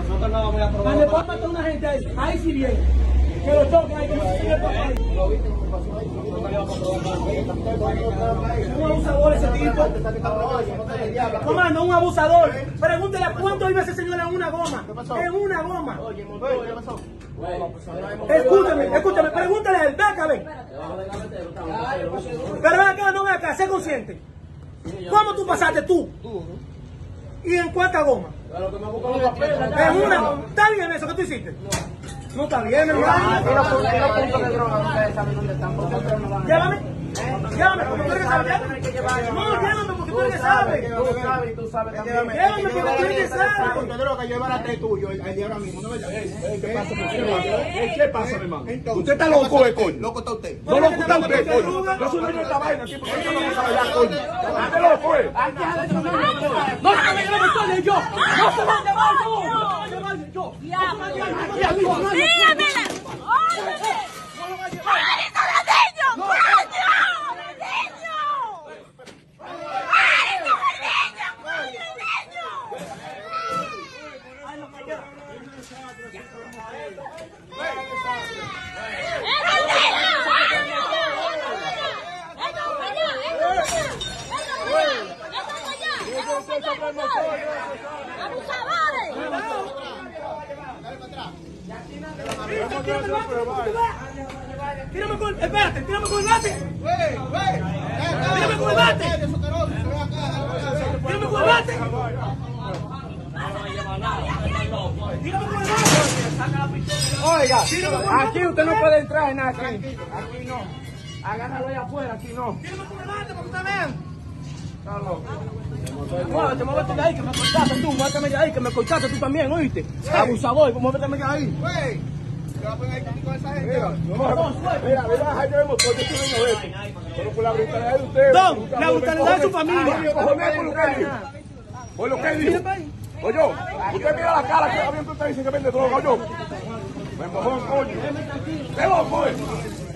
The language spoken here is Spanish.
Nosotros no vamos a probar. Cuando puedan matar a una gente ahí, ahí sí viene. Que lo toquen ahí, que no se sigue por ahí. Un abusador ese tipo. Comando, un abusador. Pregúntele cuánto vive ese señor en una goma. En una goma. Escúchame, pregúntale a él, ven acá, ven. Pero ven acá, no ven acá, sé consciente. ¿Cómo tú pasaste tú? ¿Y en cuánta goma? En una. ¿Está bien eso que tú hiciste? No está bien, hermano. Llévame. Llévame, porque tú eres que sabes. No, llévame, porque tú eres que sabes. Llévame, porque tú eres que sabes. Porque droga, llevar a tres tuyos el día ahora mismo, ¿no es verdad? ¿Qué pasa, mi hermano? ¿Usted está loco, coño? Loco está usted. No loco está usted, coño. Yo soy dueño de esta vaina aquí, porque yo no me sabe ya, coño. ¿Usted loco, No se me lleve el yo. No se me lleve yo. ¡Dígamela! ¡Óyeme! ¡Maldito de niño! ¡Coño! ¡De niño! ¡Maldito de niño! ¡Coño, de niño! ¡Abusadores! Tírame con el bate. Tírame con el bate. Tírame con el bate. Tírame con el bate. Oiga, aquí usted no puede entrar en nada aquí. Aquí no. Agárralo allá afuera, aquí no. Tírame con el bate para que usted vean. Está loco. Muévete de ahí, que me cortaste tú. Muévete de ahí, que me cortaste tú también, ¿oíste? Abusador, muévete de ahí. Güey, ¿te vas a poner ahí con esa gente? Mira, baja yo el motor, yo estoy viendo esto. Pero por la brutalidad de ustedes. Don, la brutalidad de su familia. Oye, lo que dijo. Oye, usted mira la cara que había usted dice que vende droga, oye. Me mojó, coño. ¿Qué loco,